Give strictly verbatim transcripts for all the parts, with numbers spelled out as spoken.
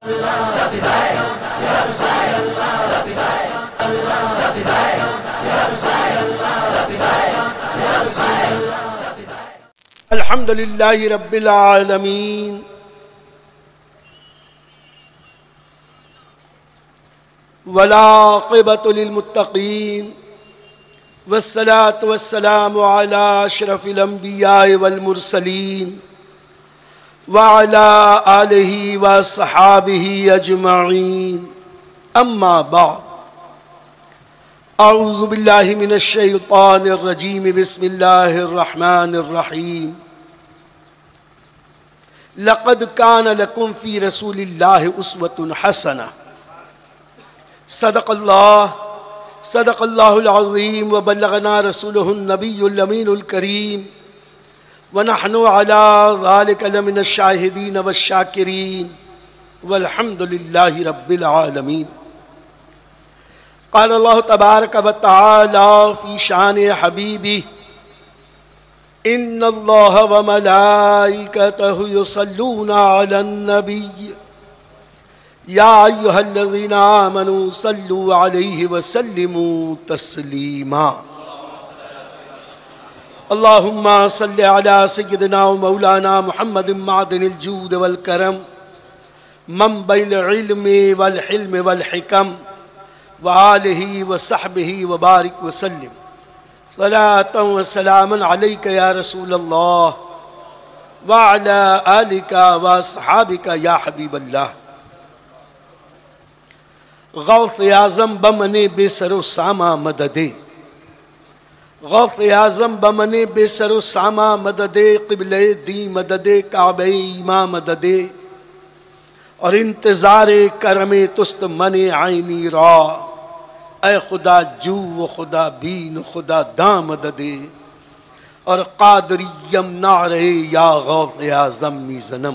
الحمد للہ رب العالمین والعاقبۃ للمتقین والصلاة والسلام علی اشرف الانبیاء والمرسلین وعلى آلہ وصحابہ اجمعین اما بعد اعوذ باللہ من الشیطان الرجیم بسم اللہ الرحمن الرحیم لقد کان لکم فی رسول اللہ اسوۃ حسنہ صدق اللہ صدق اللہ العظیم وبلغنا رسولہ النبی الامین الکریم ونحن على ذلك لمن الشاہدین والشاکرین والحمد للہ رب العالمین قال اللہ تبارک و تعالی فی شان حبیبہ ان اللہ وملائکتہ یصلون علی النبی یا ایہا الذین آمنوا صلوا علیہ وسلموا تسلیما اللہم صل علی سیدنا و مولانا محمد معدن الجود والکرم منبع العلم والحلم والحکم وآلہ وصحبہ وبارک وسلم صلاة و سلاما علیک یا رسول اللہ وعلی آلک واصحابک یا حبیب اللہ غوث اعظم بمن بے سر و سامہ مددے غوث اعظم بمن بے سر و سامہ مددے قبلِ دی مددے کعبہ ایماں مددے اور انتظار کرم تست من عینی را اے خدا جو و خدا بین و خدا داں مددے اور قادریم نعرہ یا غوث اعظم می زنم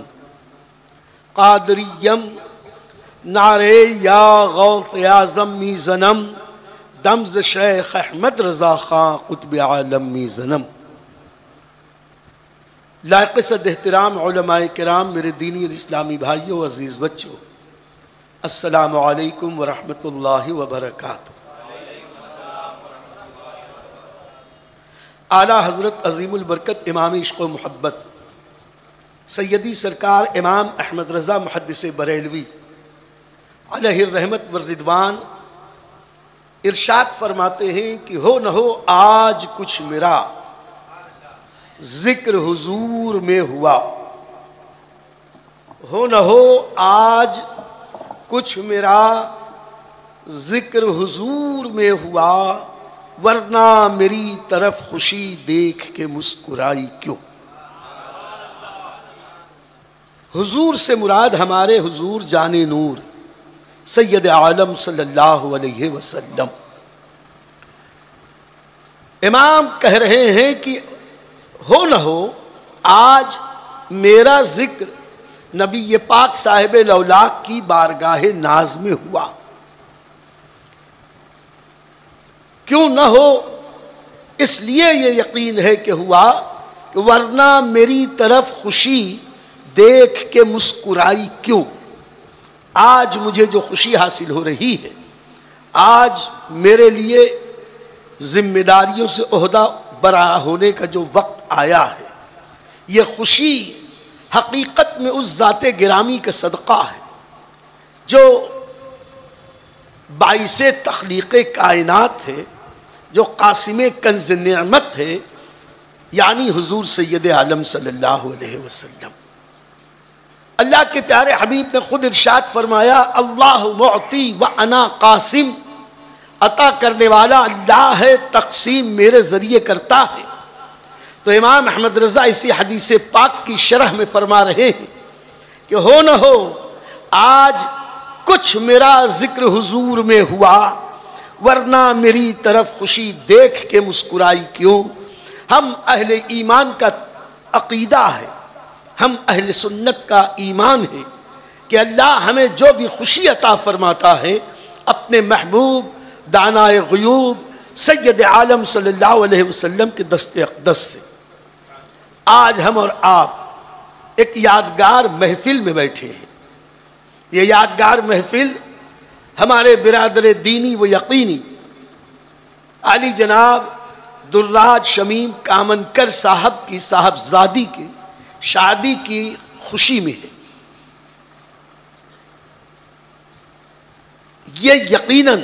قادریم نعرہ یا غوث اعظم می زنم دمز شیخ احمد رضا خان قطب عالم می زنم لائق صد احترام علماء کرام میرے دینی اور اسلامی بھائیوں عزیز بچوں السلام علیکم ورحمۃ اللہ وبرکاتہ اعلیٰ حضرت عظیم البرکت امام عشق و محبت سیدی سرکار امام احمد رضا محدث بریلوی علیہ الرحمت والرضوان ارشاد فرماتے ہیں کہ ہو نہ ہو آج کچھ میرا ذکر حضور میں ہوا ہو نہ ہو آج کچھ میرا ذکر حضور میں ہوا ورنہ میری طرف خوشی دیکھ کے مسکرائی کیوں حضور سے مراد ہمارے حضور جان نور سید عالم صلی اللہ علیہ وسلم امام کہہ رہے ہیں کہ ہو نہ ہو آج میرا ذکر نبی پاک صاحب لولاک کی بارگاہ ناز میں ہوا کیوں نہ ہو اس لیے یہ یقین ہے کہ ہوا کہ ورنہ میری طرف خوشی دیکھ کے مسکرائی کیوں آج مجھے جو خوشی حاصل ہو رہی ہے آج میرے لیے ذمہ داریوں سے عہدہ برآ ہونے کا جو وقت آیا ہے یہ خوشی حقیقت میں اس ذات گرامی کا صدقہ ہے جو باعث تخلیق کائنات ہے جو قاسم کنز نعمت ہے یعنی حضور سید عالم صلی اللہ علیہ وسلم اللہ کے پیارے حبیب نے خود ارشاد فرمایا اللہ معطی و انا قاسم عطا کرنے والا اللہ ہے تقسیم میرے ذریعے کرتا ہے تو امام احمد رضا اسی حدیث پاک کی شرح میں فرما رہے ہیں کہ ہو نہ ہو آج کچھ میرا ذکر حضور میں ہوا ورنہ میری طرف خوشی دیکھ کے مسکرائی کیوں ہم اہل ایمان کا عقیدہ ہے ہم اہل سنت کا ایمان ہے کہ اللہ ہمیں جو بھی خوشی عطا فرماتا ہے اپنے محبوب دانائے غیوب سید عالم صلی اللہ علیہ وسلم کے دست اقدس سے آج ہم اور آپ ایک یادگار محفل میں بیٹھے ہیں یہ یادگار محفل ہمارے برادر دینی و یقینی علی جناب دراج شمیم کامنکر صاحب کی صاحبزادی کی شادی کی خوشی میں ہے۔ یہ یقیناً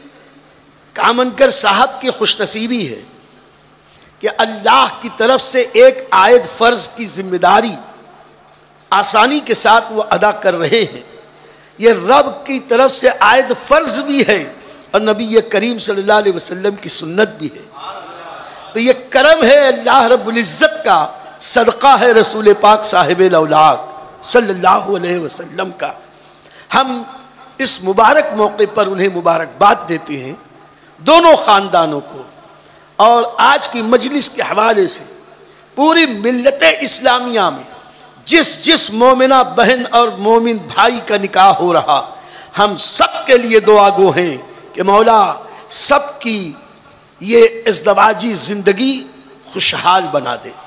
کامنکر صاحب کی خوش نصیبی ہے کہ اللہ کی طرف سے ایک عائد فرض کی ذمہ داری آسانی کے ساتھ وہ ادا کر رہے ہیں۔ یہ رب کی طرف سے عائد فرض بھی ہے اور نبی کریم صلی اللہ علیہ وسلم کی سنت بھی ہے۔ تو یہ کرم ہے اللہ رب العزت کا، صدقہ ہے رسول پاک صاحب الاولاق صلی اللہ علیہ وسلم کا۔ ہم اس مبارک موقع پر انہیں مبارکباد دیتے ہیں، دونوں خاندانوں کو، اور آج کی مجلس کے حوالے سے پوری ملت اسلامیہ میں جس جس مومنہ بہن اور مومن بھائی کا نکاح ہو رہا، ہم سب کے لیے دعا گو ہیں کہ مولا سب کی یہ ازدواجی زندگی خوشحال بنا دے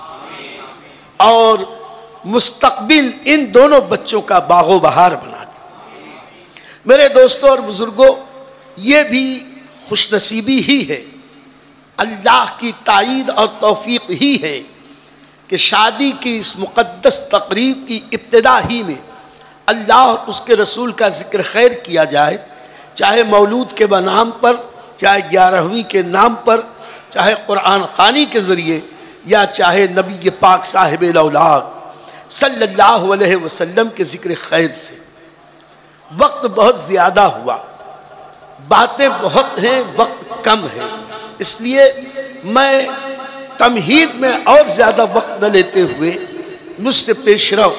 اور مستقبل ان دونوں بچوں کا باغ و بہار بنا دے۔ میرے دوستوں اور بزرگوں، یہ بھی خوش نصیبی ہی ہے، اللہ کی تائید اور توفیق ہی ہے کہ شادی کی اس مقدس تقریب کی ابتدا ہی میں اللہ اور اس کے رسول کا ذکر خیر کیا جائے، چاہے مولود کے نام پر، چاہے گیارہویں کے نام پر، چاہے قرآن خوانی کے ذریعے، یا چاہے نبی پاک صاحب الاولاق صلی اللہ علیہ وسلم کے ذکر خیر سے۔ وقت بہت زیادہ ہوا، باتیں بہت ہیں، وقت کم ہے، اس لیے میں تمہید میں اور زیادہ وقت نہ لیتے ہوئے مجھ سے پیش رو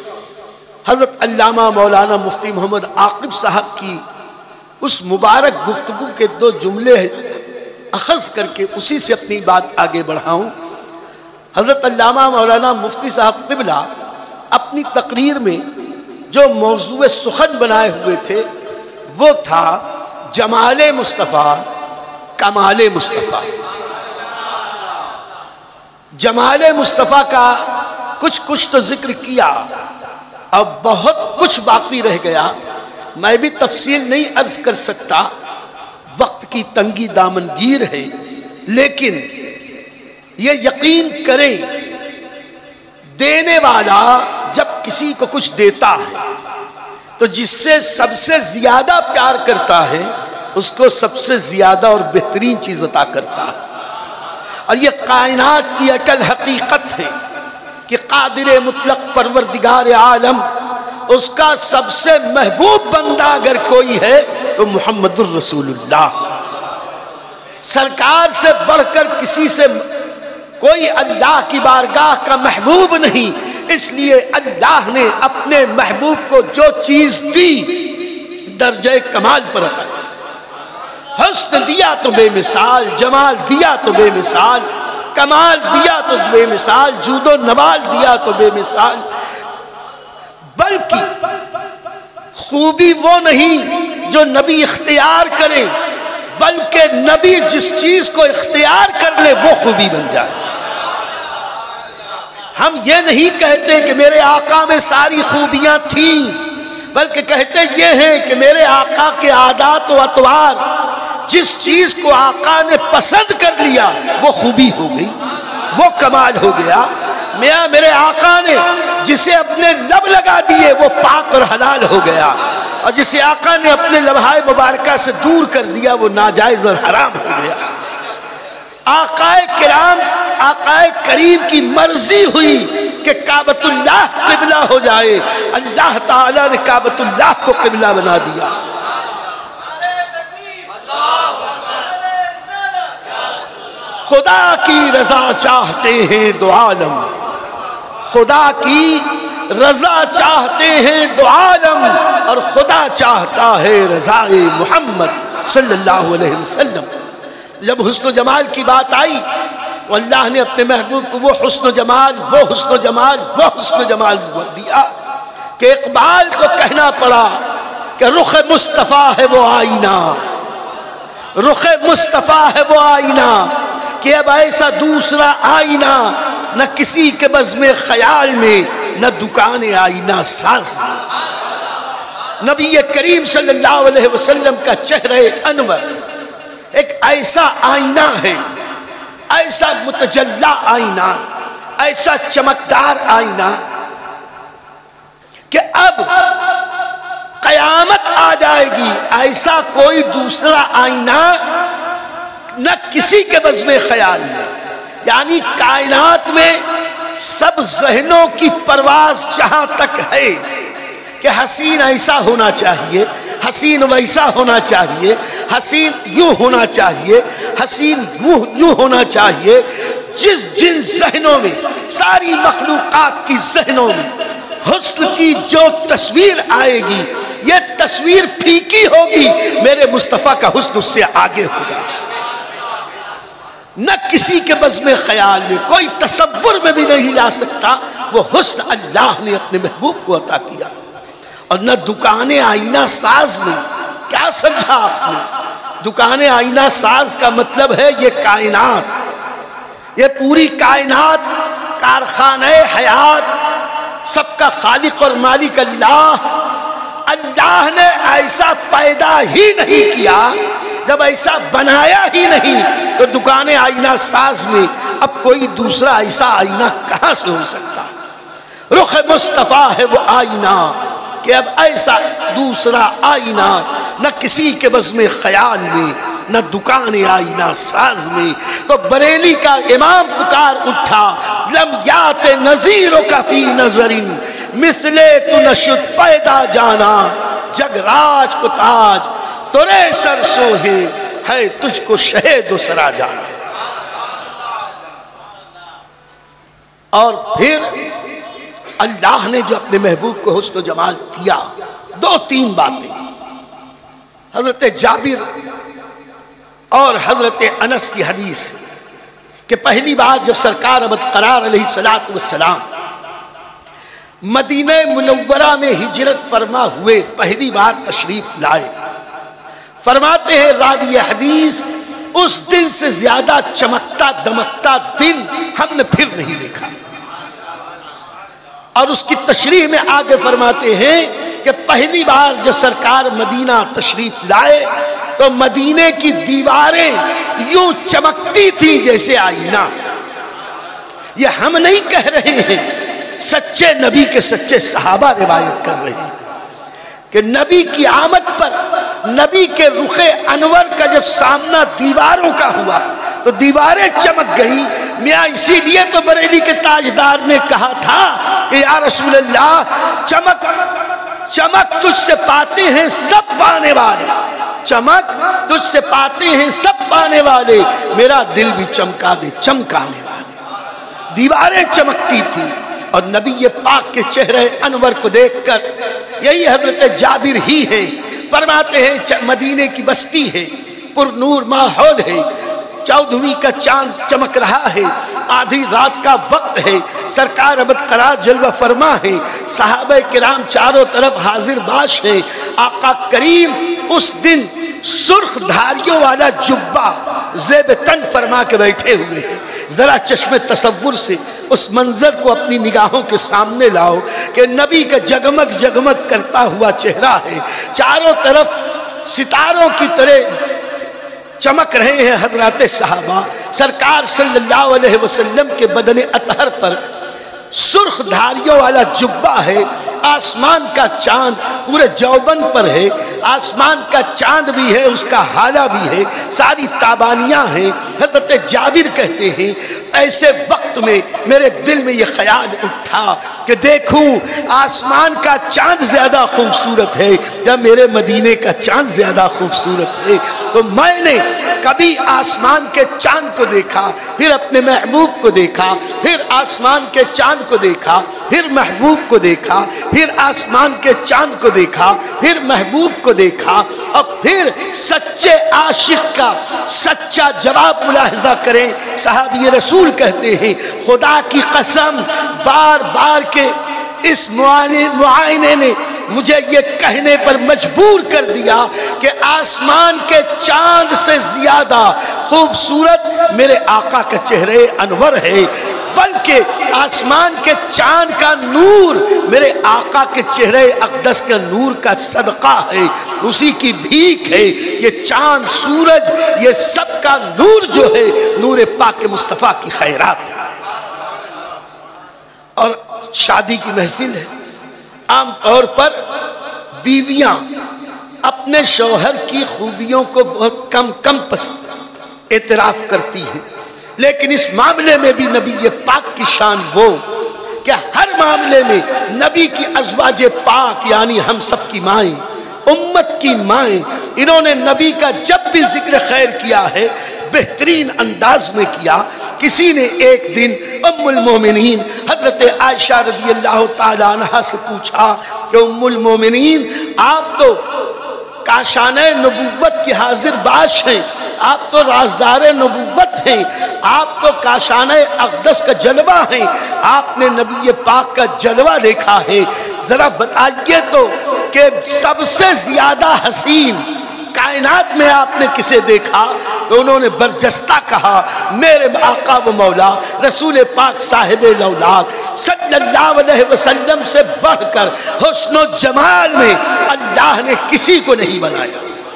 حضرت علامہ مولانا مفتی محمد عاقب صاحب کی اس مبارک گفتگو کے دو جملے اخذ کر کے اسی سے اپنی بات آگے بڑھاؤں۔ حضرت علامہ مولانا مفتی صاحب قبلہ اپنی تقریر میں جو موضوع سخن بنائے ہوئے تھے وہ تھا جمال مصطفیٰ کمال مصطفیٰ۔ جمال مصطفیٰ کا کچھ کچھ تو ذکر کیا، اب بہت کچھ باقی رہ گیا، میں بھی تفصیل نہیں عرض کر سکتا، وقت کی تنگی دامنگیر ہے، لیکن یہ یقین کریں دینے والا جب کسی کو کچھ دیتا ہے تو جس سے سب سے زیادہ پیار کرتا ہے اس کو سب سے زیادہ اور بہترین چیز عطا کرتا ہے۔ اور یہ کائنات کی اٹل حقیقت ہے کہ قادر مطلق پروردگار عالم اس کا سب سے محبوب بندہ اگر کوئی ہے تو محمد الرسول اللہ۔ سرکار سے بڑھ کر کسی سے کوئی اللہ کی بارگاہ کا محبوب نہیں، اس لیے اللہ نے اپنے محبوب کو جو چیز دی درجہ کمال پر عطا کی۔ حسن دیا تو بے مثال، جمال دیا تو بے مثال، کمال دیا تو بے مثال، جود و نوال دیا تو بے مثال، بلکہ خوبی وہ نہیں جو نبی اختیار کرے، بلکہ نبی جس چیز کو اختیار کر لے وہ خوبی بن جائے۔ ہم یہ نہیں کہتے کہ میرے آقا میں ساری خوبیاں تھیں، بلکہ کہتے یہ ہیں کہ میرے آقا کے عادات و اطوار جس چیز کو آقا نے پسند کر لیا وہ خوبی ہو گئی، وہ کمال ہو گیا۔ میاں میرے آقا نے جسے اپنے لب لگا دیے وہ پاک اور حلال ہو گیا، اور جسے آقا نے اپنے لبھائے مبارکہ سے دور کر دیا وہ ناجائز اور حرام ہو گیا۔ آقا کرام آقا کریم کی مرضی ہوئی کہ کعبۃ اللہ قبلہ ہو جائے، اللہ تعالیٰ نے کعبۃ اللہ کو قبلہ بنا دیا۔ خدا کی رضا چاہتے ہیں دو عالم، خدا کی رضا چاہتے ہیں دو عالم، اور خدا چاہتا ہے رضا محمد صلی اللہ علیہ وسلم۔ جب حسن و جمال کی بات آئی تو اللہ نے اپنے محبوب کو وہ حسن و جمال وہ حسن و جمال وہ حسن و جمال دیا کہ اقبال کو کہنا پڑا کہ رخ مصطفیٰ ہے وہ آئینہ، رخ مصطفیٰ ہے وہ آئینہ کہ اب ایسا دوسرا آئینہ نہ کسی کے بزم خیال میں، نہ دکان آئینہ ساز۔ نبی کریم صلی اللہ علیہ وسلم کا چہرہ انور ایک ایسا آئینہ ہے، ایسا متجلا آئینہ، ایسا چمکدار آئینہ کہ اب قیامت آ جائے گی، ایسا کوئی دوسرا آئینہ نہ کسی کے بس میں خیال میں، یعنی کائنات میں سب ذہنوں کی پرواز جہاں تک ہے کہ حسین ایسا ہونا چاہیے، حسین ویسا ہونا چاہیے، حسین یوں ہونا چاہیے، حسین یوں یوں ہونا چاہیے، جس جن ذہنوں میں، ساری مخلوقات کی ذہنوں میں حسن کی جو تصویر آئے گی، یہ تصویر پھیکی ہوگی، میرے مصطفیٰ کا حسن اس سے آگے ہوگا۔ نہ کسی کے بزم خیال میں، کوئی تصور میں بھی نہیں لا سکتا، وہ حسن اللہ نے اپنے محبوب کو عطا کیا۔ اور نہ دکانیں آئینہ ساز نے، کیا سمجھا آپ نے؟ دکانیں آئینہ ساز کا مطلب ہے یہ کائنات، یہ پوری کائنات کارخانہ حیات، سب کا خالق اور مالک اللہ۔ اللہ نے ایسا پیدا ہی نہیں کیا، جب ایسا بنایا ہی نہیں تو دکانیں آئینہ ساز میں اب کوئی دوسرا ایسا آئینہ کہاں سے ہو سکتا؟ رخ مصطفیٰ ہے وہ آئینہ کہ اب ایسا دوسرا آئینہ نہ کسی کے بزم خیال میں، نہ دکان آئینہ ساز میں۔ تو بریلی کا امام پکار اٹھا، لم یات نظیروں کا فی نظرن مثلے تو نشد پیدا جانا، جگ راج کو تاج تورے سر سوہے ہے تجھ کو شہد و سرا جانا۔ اور پھر اللہ نے جو اپنے محبوب کو حسن و جمال دیا، دو تین باتیں، حضرت جابر اور حضرت انس کی حدیث کہ پہلی بار جب سرکار برقرار علیہ السلام مدینہ منورہ میں ہجرت فرما ہوئے، پہلی بار تشریف لائے، فرماتے ہیں راوی حدیث، اس دن سے زیادہ چمکتا دمکتا دن ہم نے پھر نہیں دیکھا۔ اور اس کی تشریح میں آگے فرماتے ہیں کہ پہلی بار جب سرکار مدینہ تشریف لائے تو مدینے کی دیواریں یوں چمکتی تھی جیسے آئینہ۔ یہ ہم نہیں کہہ رہے ہیں، سچے نبی کے سچے صحابہ روایت کر رہے ہیں کہ نبی کی آمد پر، نبی کے رخ انور کا جب سامنا دیواروں کا ہوا تو دیواریں چمک گئی۔ میاں اسی لیے تو بریلی کے تاجدار نے کہا تھا کہ یا رسول اللہ، چمک چمک تجھ سے پاتے ہیں سب پانے والے، چمک تجھ سے پاتے ہیں سب پانے والے، میرا دل بھی چمکا دے چمکانے والے۔ دیواریں چمکتی تھی اور نبی پاک کے چہرے انور کو دیکھ کر، یہی حضرت جابر ہی ہے، فرماتے ہیں مدینے کی بستی ہے، پر نور ماحول ہے، چودھویں کا چاند چمک رہا ہے، آدھی رات کا وقت ہے، سرکار ابد قرار جلوہ فرما ہے، صحابہ کرام چاروں طرف حاضر باش ہیں۔ آقا کریم اس دن سرخ دھاریوں والا جبہ زیب تن فرما کے بیٹھے ہوئے ہیں۔ ذرا چشم تصور سے اس منظر کو اپنی نگاہوں کے سامنے لاؤ کہ نبی کا جگمگ جگمگ کرتا ہوا چہرہ ہے، چاروں طرف ستاروں کی طرح چمک رہے ہیں حضرات صحابہ۔ سرکار صلی اللہ علیہ وسلم کے بدن اطہر پر سرخ دھاریوں والا جبہ ہے، آسمان کا چاند پورے جوبن پر ہے، آسمان کا چاند بھی ہے، اس کا ہالہ بھی ہے، ساری تابانیاں ہیں۔ حضرت جابر کہتے ہیں ایسے وقت میں میرے دل میں یہ خیال اٹھا کہ دیکھوں آسمان کا چاند زیادہ خوبصورت ہے یا میرے مدینے کا چاند زیادہ خوبصورت ہے۔ تو میں نے کبھی آسمان کے چاند کو دیکھا، پھر اپنے محبوب کو دیکھا، پھر آسمان کے چاند کو دیکھا، پھر محبوب کو دیکھا، پھر آسمان کے چاند کو دیکھا، پھر محبوب کو دیکھا، اور پھر سچے عاشق کا سچا جواب ملاحظہ کریں۔ صحابی رسول کہتے ہیں خدا کی قسم بار بار کے اس معائنے نے مجھے یہ کہنے پر مجبور کر دیا کہ آسمان کے چاند سے زیادہ خوبصورت میرے آقا کا چہرے انور ہے۔ بلکہ آسمان کے چاند کا نور میرے آقا کے چہرے اقدس کے نور کا صدقہ ہے، اسی کی بھیک ہے۔ یہ چاند سورج یہ سب کا نور جو ہے نور پاک مصطفیٰ کی خیرات ہے۔ اور شادی کی محفل ہے، عام طور پر بیویاں اپنے شوہر کی خوبیوں کو بہت کم کم پسند اعتراف کرتی ہیں، لیکن اس معاملے میں بھی نبی پاک کی شان وہ کہ ہر معاملے میں نبی کی ازواج پاک یعنی ہم سب کی مائیں، امت کی مائیں، انہوں نے نبی کا جب بھی ذکر خیر کیا ہے بہترین انداز میں کیا۔ کسی نے ایک دن ام المومنین حضرت عائشہ رضی اللہ تعالیٰ عنہ سے پوچھا کہ ام المومنین آپ تو کاشانہ نبوت کی حاضر باش ہیں، آپ تو رازدار نبوت ہیں، آپ تو کاشانہ اقدس کا جلوہ ہیں، آپ نے نبی پاک کا جلوہ دیکھا ہے، ذرا بتائیے تو کہ سب سے زیادہ حسین کائنات میں آپ نے کسے دیکھا؟ تو انہوں نے برجستہ کہا میرے آقا و مولا رسول پاک صاحب الاولاد صلی اللہ علیہ وسلم سے بڑھ کر حسن و جمال میں اللہ نے کسی کو نہیں بنایا۔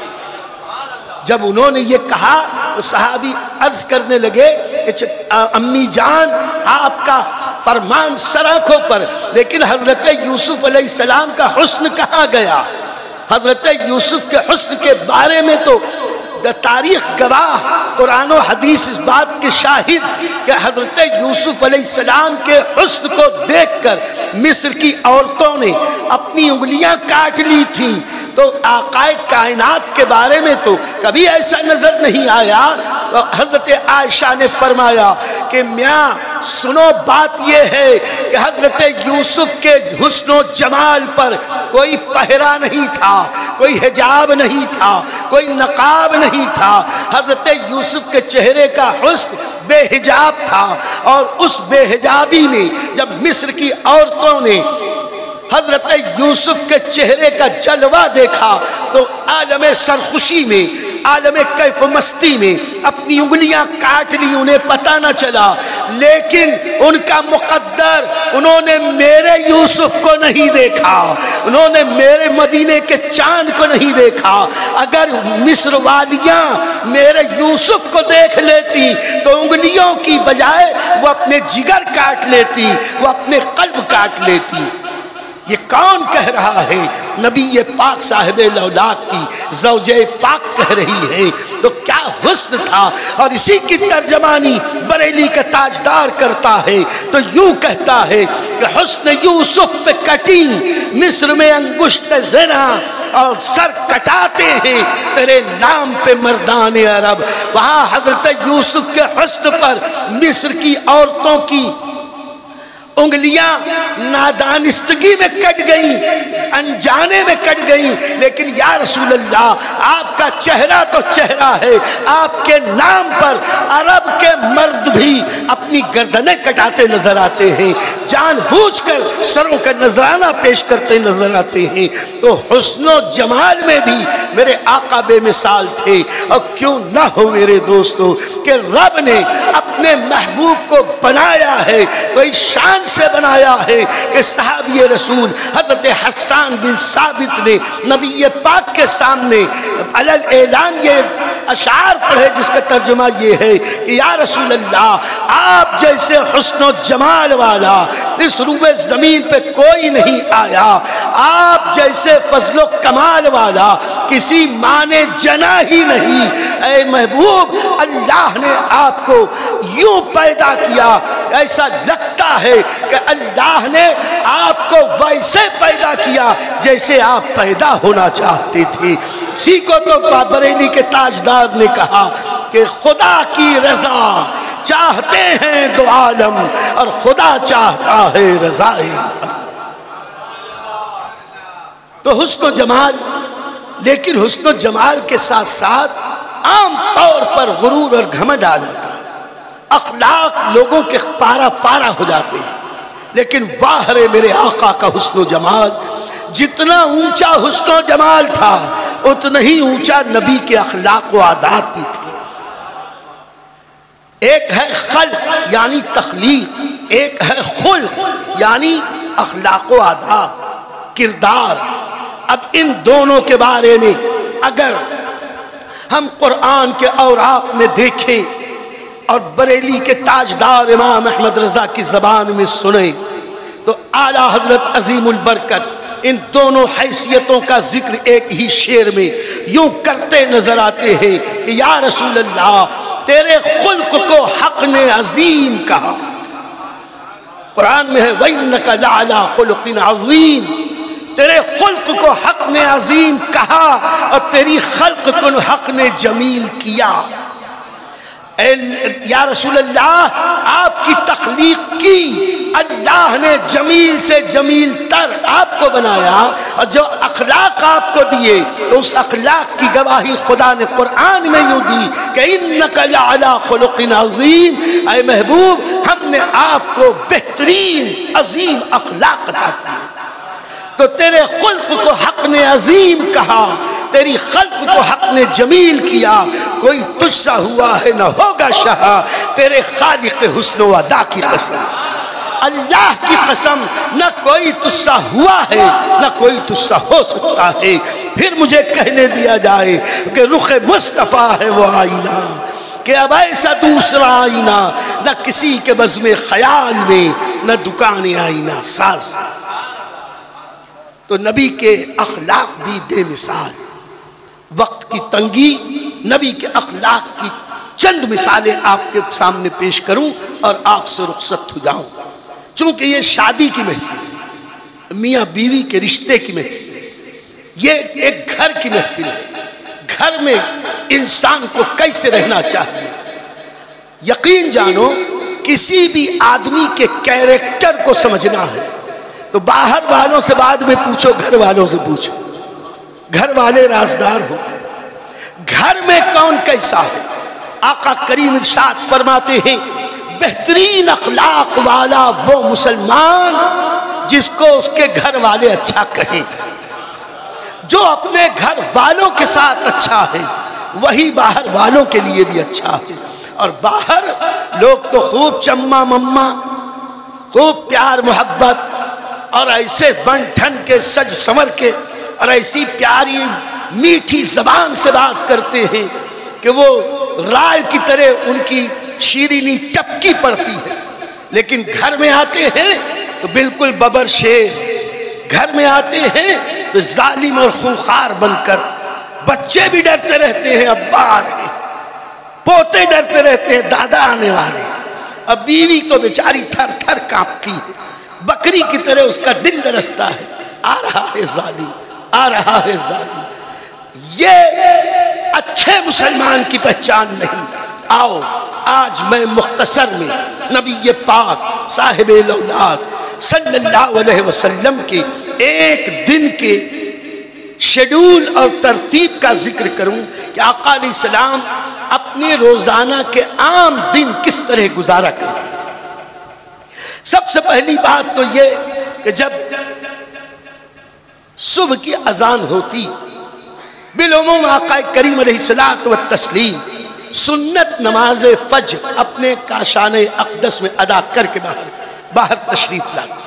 جب انہوں نے یہ کہا تو صحابی عرض کرنے لگے کہ امی جان آپ کا فرمان سراخوں پر، لیکن حضرت یوسف علیہ السلام کا حسن کہاں گیا؟ حضرت یوسف کے حسن کے بارے میں تو تاریخ گواہ، قرآن و حدیث اس بات کے شاہد کہ حضرت یوسف علیہ السلام کے حسن کو دیکھ کر مصر کی عورتوں نے اپنی انگلیاں کاٹ لی تھیں، تو آقائے کائنات کے بارے میں تو کبھی ایسا نظر نہیں آیا۔ حضرت عائشہ نے فرمایا کہ میاں سنو بات یہ ہے کہ حضرت یوسف کے حسن و جمال پر کوئی پہرا نہیں تھا، کوئی حجاب نہیں تھا، کوئی نقاب نہیں تھا، حضرت یوسف کے چہرے کا حسن بے حجاب تھا، اور اس بے حجابی میں جب مصر کی عورتوں نے حضرت یوسف کے چہرے کا جلوہ دیکھا تو عالم سرخوشی میں، عالم کیف مستی میں اپنی انگلیاں کاٹ لی، انہیں پتہ نہ چلا، لیکن ان کا مقدر انہوں نے میرے یوسف کو نہیں دیکھا، انہوں نے میرے مدینے کے چاند کو نہیں دیکھا۔ اگر مصر والیاں میرے یوسف کو دیکھ لیتی تو انگلیوں کی بجائے وہ اپنے جگر کاٹ لیتی، وہ اپنے قلب کاٹ لیتی۔ یہ کون کہہ رہا ہے؟ نبی پاک صاحب الاولاد کی زوجہ پاک کہہ رہی ہے، تو کیا حسن تھا۔ اور اسی کی ترجمانی بریلی کا تاجدار کرتا ہے تو یوں کہتا ہے کہ حسن یوسف پہ کٹی مصر میں انگشت زنا، اور سر کٹاتے ہیں تیرے نام پہ مردان عرب۔ وہاں حضرت یوسف کے حسن پر مصر کی عورتوں کی انگلیاں نادانستگی میں کٹ گئیں، انجانے میں کٹ گئیں، لیکن یا رسول اللہ آپ کا چہرہ تو چہرہ ہے، آپ کے نام پر عرب کے مرد بھی اپنی گردنیں کٹاتے نظر آتے ہیں، جان بوجھ کر سروں کا نذرانہ پیش کرتے نظر آتے ہیں۔ تو حسن و جمال میں بھی میرے آقا بے مثال تھے۔ اور کیوں نہ ہو میرے دوستو کہ رب نے اپنے محبوب کو بنایا ہے تو اس شان سے بنایا ہے کہ صحابی رسول حضرت حسان بن ثابت نے نبی پاک کے سامنے علل اعلان یہ اشعار پڑھے جس کا ترجمہ یہ ہے کہ یا رسول اللہ آپ جیسے حسن و جمال والا اس روئے زمین پہ کوئی نہیں آیا، آپ جیسے فضل و کمال والا کسی ماں نے جنا ہی نہیں۔ اے محبوب اللہ نے آپ کو یوں پیدا کیا، ایسا لگتا ہے کہ اللہ نے آپ کو ویسے پیدا کیا جیسے آپ پیدا ہونا چاہتے تھے۔ اسی کو تو بریلی کے تاجدار نے کہا کہ خدا کی رضا چاہتے ہیں دو عالم اور خدا چاہتا ہے رضا محمد۔ تو حسن و جمال، لیکن حسن و جمال کے ساتھ ساتھ عام طور پر غرور اور گھمنڈ آ جاتا ہے، اخلاق لوگوں کے پارا پارا ہو جاتے ہیں، لیکن باہر میرے آقا کا حسن و جمال جتنا اونچا حسن و جمال تھا اتنا ہی اونچا نبی کے اخلاق و عادات بھی تھے۔ ایک ہے خلق یعنی تخلیق، ایک ہے خلق یعنی اخلاق و آداب، کردار۔ اب ان دونوں کے بارے میں اگر ہم قرآن کے اوراق میں دیکھیں اور بریلی کے تاجدار امام احمد رضا کی زبان میں سنیں تو اعلیٰ حضرت عظیم البرکت ان دونوں حیثیتوں کا ذکر ایک ہی شعر میں یوں کرتے نظر آتے ہیں کہ یا رسول اللہ تیرے خلق کو حق نے عظیم کہا۔ قرآن میں ہے وَإِنَّكَ لَعَلَىٰ خُلُقٍ عَظِيمٍ، تیرے خلق کو حق نے عظیم کہا اور تیری خلق کو حق نے جمیل کیا۔ اے یا رسول اللہ آپ کی تخلیق کی اللہ نے جمیل سے جمیل تر آپ کو بنایا، اور جو اخلاق آپ کو دیے تو اس اخلاق کی گواہی خدا نے قرآن میں یوں دی کہ اِنَّكَ لَعَلَىٰ خُلُقٍ عَظِيمٍ، اے محبوب ہم نے آپ کو بہترین عظیم اخلاق عطا کی۔ تو تیرے خلق کو حق نے عظیم کہا، تیری خلق کو حق نے جمیل کیا، کوئی تجھ سا ہوا ہے نہ ہوگا شہا، تیرے خالق حسن و ادا کی قسم، اللہ کی قسم نہ کوئی تجھ سا ہوا ہے نہ کوئی تجھ سا ہو سکتا ہے۔ پھر مجھے کہنے دیا جائے کہ رخ مصطفیٰ ہے وہ آئینہ، کہ اب ایسا دوسرا آئینہ نہ کسی کے بزم خیال میں نہ دکان آئینہ ساز۔ تو نبی کے اخلاق بھی بے مثال، وقت کی تنگی نبی کے اخلاق کی چند مثالیں آپ کے سامنے پیش کروں اور آپ سے رخصت ہو جاؤں، چونکہ یہ شادی کی محفل ہے، میاں بیوی کے رشتے کی محفل ہے، یہ ایک گھر کی محفل ہے۔ گھر میں انسان کو کیسے رہنا چاہیے، یقین جانو کسی بھی آدمی کے کیریکٹر کو سمجھنا ہے تو باہر والوں سے بعد میں پوچھو، گھر والوں سے پوچھو، گھر والے رازدار ہو۔ گھر میں کون کیسا ہے؟ آقا کریم ارشاد فرماتے ہیں بہترین اخلاق والا وہ مسلمان جس کو اس کے گھر والے اچھا کہیں، جو اپنے گھر والوں کے ساتھ اچھا ہے وہی باہر والوں کے لیے بھی اچھا ہے۔ اور باہر لوگ تو خوب چما مما، خوب پیار محبت اور ایسے بن ٹھن کے سج سمر کے اور ایسی پیاری میٹھی زبان سے بات کرتے ہیں کہ وہ رائے کی طرح ان کی شیرینی ٹپکی پڑتی ہے، لیکن گھر میں آتے ہیں تو بالکل ببر شیر، گھر میں آتے ہیں تو ظالم اور خونخوار بن کر، بچے بھی ڈرتے رہتے ہیں ابا آ رہے، پوتے ڈرتے رہتے ہیں دادا آنے والے، اب بیوی تو بیچاری تھر تھر کانپتی ہے، بکری کی طرح اس کا دل درستا ہے، آ رہا ہے ظالم، آ رہا ہے ظالم۔ یہ اچھے مسلمان کی پہچان نہیں۔ آؤ آج میں مختصر میں نبی پاک صاحب الاولاد صلی اللہ علیہ وسلم کے ایک دن کے شیڈول اور ترتیب کا ذکر کروں کہ آقا علیہ السلام اپنے روزانہ کے عام دن کس طرح گزارا کرتے تھے۔ سب سے پہلی بات تو یہ کہ جب صبح کی اذان ہوتی بالعموم آقا کریم علیہ الصلوۃ والتسلیم سنت نماز فجر اپنے کاشان اقدس میں ادا کر کے باہر باہر تشریف لاتے،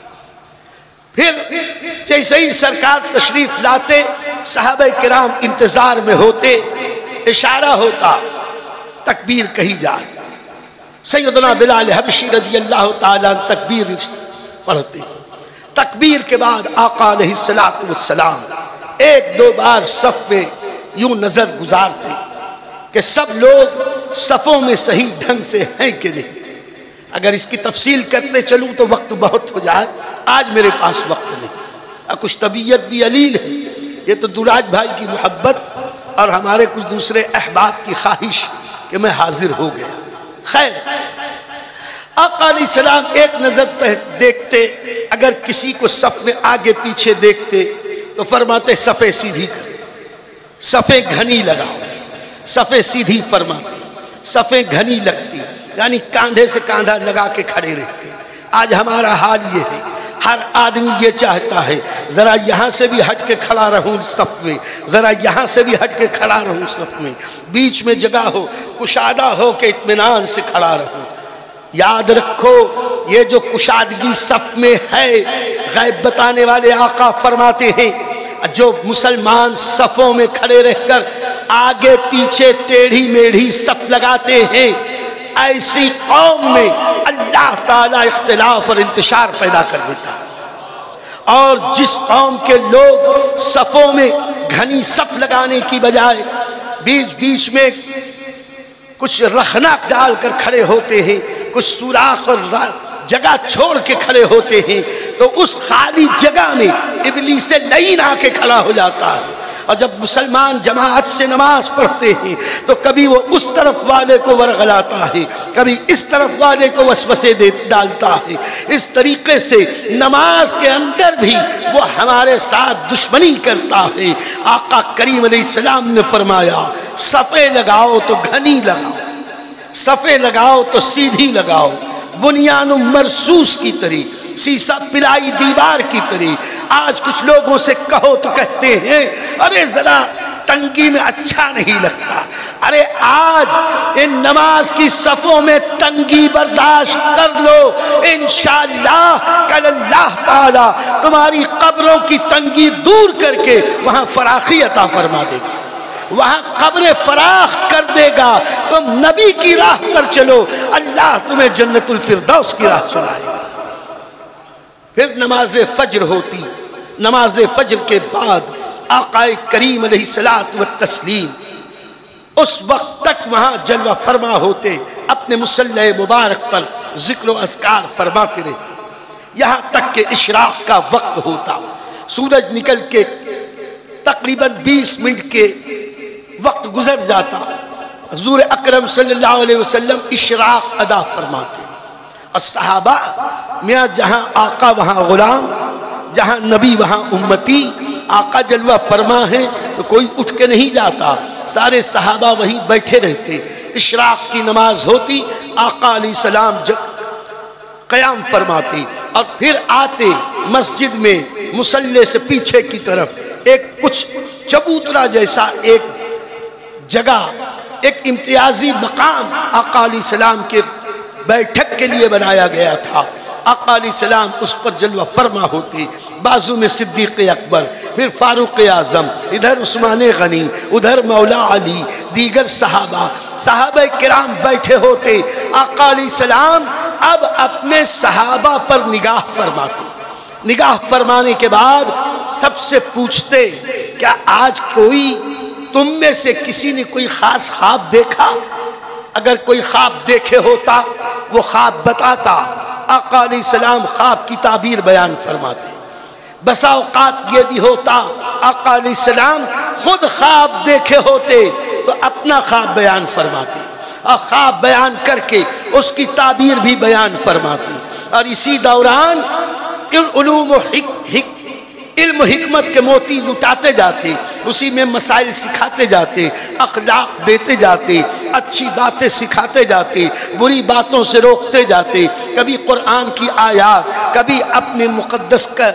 پھر جیسے ہی سرکار تشریف لاتے صحابہ کرام انتظار میں ہوتے، اشارہ ہوتا تکبیر کہی جائے، سیدنا بلال حبشی رضی اللہ تعالیٰ تکبیر پڑھتے، تکبیر کے بعد آقا علیہ السلام ایک دو بار صف میں یوں نظر گزارتے کہ سب لوگ صفوں میں صحیح ڈھنگ سے ہیں کہ نہیں۔ اگر اس کی تفصیل کرتے چلوں تو وقت بہت ہو جائے، آج میرے پاس وقت نہیں، کچھ طبیعت بھی علیل ہے، یہ تو دراج بھائی کی محبت اور ہمارے کچھ دوسرے احباب کی خواہش کہ میں حاضر ہو گیا۔ خیر، آقا علیہ السلام ایک نظر دیکھتے، اگر کسی کو صف میں آگے پیچھے دیکھتے تو فرماتے صفیں سیدھی کر، صفیں گھنی لگاؤ، صفیں سیدھی فرماتے، صفیں گھنی لگتی، یعنی کاندھے سے کاندھا لگا کے کھڑے رہتے۔ آج ہمارا حال یہ ہے، ہر آدمی یہ چاہتا ہے ذرا یہاں سے بھی ہٹ کے کھڑا رہوں صف میں، ذرا یہاں سے بھی ہٹ کے کھڑا رہوں صف میں، بیچ میں جگہ ہو، کشادہ ہو کہ اطمینان سے کھڑا رہوں۔ یاد رکھو یہ جو کشادگی صف میں ہے، غیب بتانے والے آقا فرماتے ہیں جو مسلمان صفوں میں کھڑے رہ کر آگے پیچھے ٹیڑھی میڑھی صف لگاتے ہیں، ایسی قوم میں اللہ تعالیٰ اختلاف اور انتشار پیدا کر دیتا ہے۔ اور جس قوم کے لوگ صفوں میں گھنی صف لگانے کی بجائے بیچ بیچ میں کچھ رخنہ ڈال کر کھڑے ہوتے ہیں، کچھ سوراخ اور جگہ چھوڑ کے کھڑے ہوتے ہیں، تو اس خالی جگہ میں ابلیس لعین آ کے کھڑا ہو جاتا ہے۔ اور جب مسلمان جماعت سے نماز پڑھتے ہیں تو کبھی وہ اس طرف والے کو ورغلاتا ہے، کبھی اس طرف والے کو وسوسے دے ڈالتا ہے۔ اس طریقے سے نماز کے اندر بھی وہ ہمارے ساتھ دشمنی کرتا ہے۔ آقا کریم علیہ السلام نے فرمایا صفیں لگاؤ تو گھنی لگاؤ، صفیں لگاؤ تو سیدھی لگاؤ، بنیان مرصوص کی طرح، سیسا پلائی دیوار کی طرح۔ آج کچھ لوگوں سے کہو تو کہتے ہیں ارے ذرا تنگی میں اچھا نہیں لگتا۔ ارے آج ان نماز کی صفوں میں تنگی برداشت کر لو، انشاءاللہ کل اللہ تعالیٰ تمہاری قبروں کی تنگی دور کر کے وہاں فراخی عطا فرما دے گا، وہاں قبر فراخ کر دے گا۔ تم نبی کی راہ پر چلو، اللہ تمہیں جنت الفردوس کی راہ چلائے گا۔ پھر نماز فجر ہوتی، نماز فجر کے بعد آقا کریم علیہ الصلاۃ والتسلیم اس وقت تک وہاں جلوہ فرما ہوتے، اپنے مصلی مبارک پر ذکر و اذکار فرماتے رہتے، یہاں تک کہ اشراق کا وقت ہوتا، سورج نکل کے تقریباً بیس منٹ کے وقت گزر جاتا، حضور اکرم صلی اللہ علیہ وسلم اشراق ادا فرماتے، اور صحابہ میاں جہاں آقا وہاں غلام، جہاں نبی وہاں امتی۔ آقا جلوہ فرما ہے تو کوئی اٹھ کے نہیں جاتا، سارے صحابہ وہیں بیٹھے رہتے۔ اشراق کی نماز ہوتی، آقا علیہ السلام جب قیام فرماتے اور پھر آتے مسجد میں مصلی سے پیچھے کی طرف ایک کچھ چبوترا جیسا ایک جگہ، ایک امتیازی مقام آقا علیہ السلام کے بیٹھک کے لیے بنایا گیا تھا۔ آقا علیہ السلام اس پر جلوہ فرما ہوتے، بازو میں صدیق اکبر، پھر فاروق اعظم، ادھر عثمان غنی، ادھر مولا علی، دیگر صحابہ صحابہ کرام بیٹھے ہوتے۔ آقا علیہ السلام اب اپنے صحابہ پر نگاہ فرماتے، نگاہ فرمانے کے بعد سب سے پوچھتے کیا آج کوئی تم میں سے کسی نے کوئی خاص خواب دیکھا؟ اگر کوئی خواب دیکھے ہوتا وہ خواب بتاتا۔ آقا علیہ السلام خواب کی تعبیر بیان فرماتے۔ بسا اوقات یہ بھی ہوتا آقا علیہ السلام خود خواب دیکھے ہوتے تو اپنا خواب بیان فرماتے، اور خواب بیان کر کے اس کی تعبیر بھی بیان فرماتے، اور اسی دوران علوم و حکمت علم و حکمت کے موتی لٹاتے جاتے، اسی میں مسائل سکھاتے جاتے، اخلاق دیتے جاتے، اچھی باتیں سکھاتے جاتے، بری باتوں سے روکتے جاتے، کبھی قرآن کی آیات، کبھی اپنے مقدس کا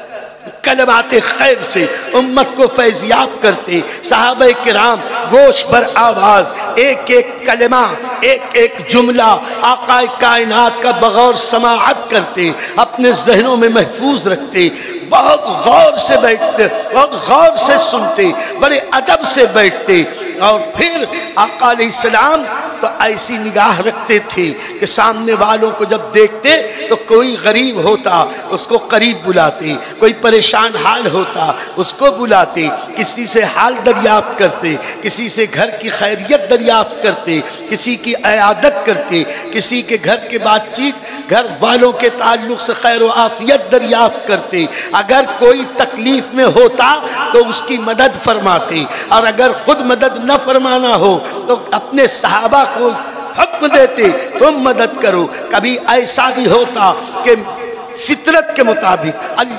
کلمات خیر سے امت کو فیضیاب کرتے۔ صحابہ کرام گوش بر آواز ایک ایک کلمہ، ایک ایک جملہ آقا کائنات کا بغور سماعت کرتے، اپنے ذہنوں میں محفوظ رکھتے، بہت غور سے بیٹھتے، بہت غور سے سنتے، بڑے ادب سے بیٹھتے، اور پھر آقا علیہ السلام تو ایسی نگاہ رکھتے تھے کہ سامنے والوں کو جب دیکھتے تو کوئی غریب ہوتا اس کو قریب بلاتے، کوئی پریشان حال ہوتا اس کو بلاتے، کسی سے حال دریافت کرتے، کسی سے گھر کی خیریت دریافت کرتے، کسی کی عیادت کرتے، کسی کے گھر کے بات چیت، گھر والوں کے تعلق سے خیر و عافیت دریافت کرتے۔ اگر کوئی تکلیف میں ہوتا تو اس کی مدد فرماتے، اور اگر خود مدد نہ فرمانا ہو تو اپنے صحابہ کو حکم دیتے تم مدد کرو۔ کبھی ایسا بھی ہوتا کہ فطرت کے مطابق اللہ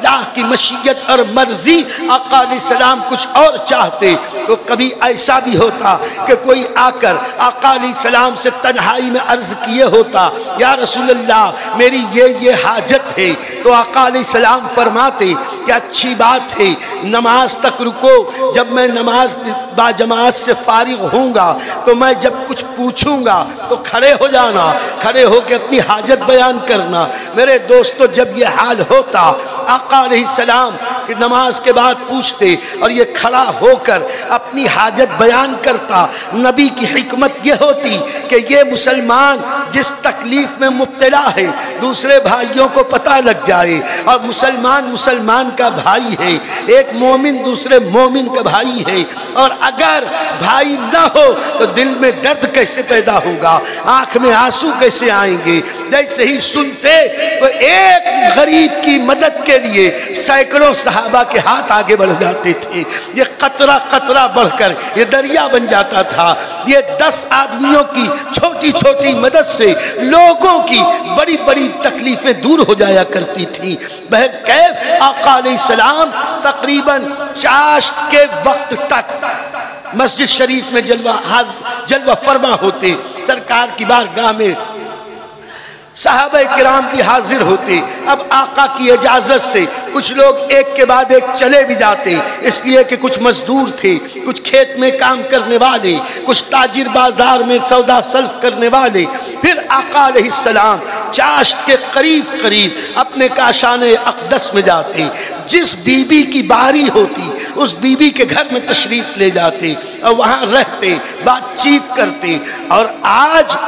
اللہ کی مشیت اور مرضی آقا علیہ السلام کچھ اور چاہتے تو کبھی ایسا بھی ہوتا کہ کوئی آ کر آقا علیہ السلام سے تنہائی میں عرض کیے ہوتا یا رسول اللہ میری یہ یہ حاجت ہے، تو آقا علیہ السلام فرماتے کہ اچھی بات ہے، نماز تک رکو، جب میں نماز با جماعت سے فارغ ہوں گا تو میں جب کچھ پوچھوں گا تو کھڑے ہو جانا، کھڑے ہو کے اپنی حاجت بیان کرنا۔ میرے دوستو جب یہ حال ہوتا آقا علیہ السلام کہ نماز کے بعد پوچھتے اور یہ کھڑا ہو کر اپنی حاجت بیان کرتا، نبی کی حکمت یہ ہوتی کہ یہ مسلمان جس تکلیف میں مبتلا ہے دوسرے بھائیوں کو پتہ لگ جائے، اور مسلمان مسلمان کا بھائی ہے، ایک مومن دوسرے مومن کا بھائی ہے، اور اگر بھائی نہ ہو تو دل میں درد کیسے پیدا ہوگا، آنکھ میں آنسو کیسے آئیں گے۔ جیسے ہی سنتے تو ایک غریب کی مدد کے لیے سینکڑوں صحابہ کے ہاتھ آگے بڑھ جاتے تھے، یہ قطرہ قطرہ بڑھ کر یہ دریا بن جاتا تھا۔ یہ دس آدمیوں کی چھوٹی چھوٹی مدد سے لوگوں کی بڑی بڑی تکلیفیں دور ہو جایا کرتی تھیں۔ بہرکیف آقا علیہ السلام تقریباً چاشت کے وقت تک مسجد شریف میں جلوہ جلوہ فرما ہوتے، سرکار کی بارگاہ میں صحابہ کرام بھی حاضر ہوتے۔ اب آقا کی اجازت سے کچھ لوگ ایک کے بعد ایک چلے بھی جاتے، اس لیے کہ کچھ مزدور تھے، کچھ کھیت میں کام کرنے والے، کچھ تاجر بازار میں سودا سلف کرنے والے۔ پھر آقا علیہ السلام چاشت کے قریب قریب اپنے کاشان اقدس میں جاتے، جس بی بی کی باری ہوتی اس بی بی کے گھر میں تشریف لے جاتے اور وہاں رہتے، بات چیت کرتے۔ اور آج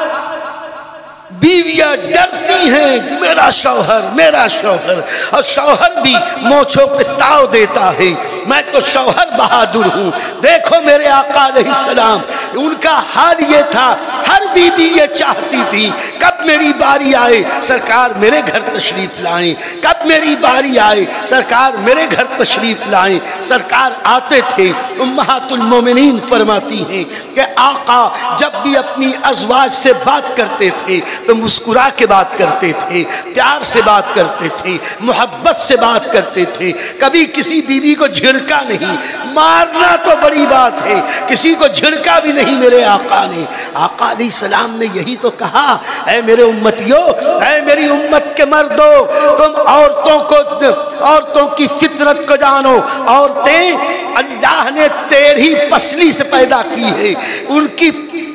بیویاں ڈرتی ہیں کہ میرا شوہر میرا شوہر، اور شوہر بھی موچھوں پہ تاؤ دیتا ہے، میں تو شوہر بہادر ہوں۔ دیکھو میرے آقا علیہ السلام، ان کا حال یہ تھا، ہر بی بی یہ چاہتی تھی کب میری باری آئے سرکار میرے گھر تشریف لائیں، کب میری باری آئے سرکار میرے گھر تشریف لائیں۔ سرکار آتے تھے، امہات المومنین فرماتی ہیں کہ آقا جب بھی اپنی ازواج سے بات کرتے تھے تو مسکرا کے بات کرتے تھے، پیار سے بات کرتے تھے، محبت سے بات کرتے تھے، کبھی کسی بیوی کو جھڑکا نہیں، مارنا تو بڑی بات ہے، کسی کو جھڑکا بھی نہیں میرے آقا نے۔ آقا علیہ السلام نے یہی تو کہا، اے میرے امتیوں، اے میری امت کے مردوں، تم عورتوں کو عورتوں کی فطرت کو جانو، عورتیں اللہ نے ٹیڑھی پسلی سے پیدا کی ہے، ان کی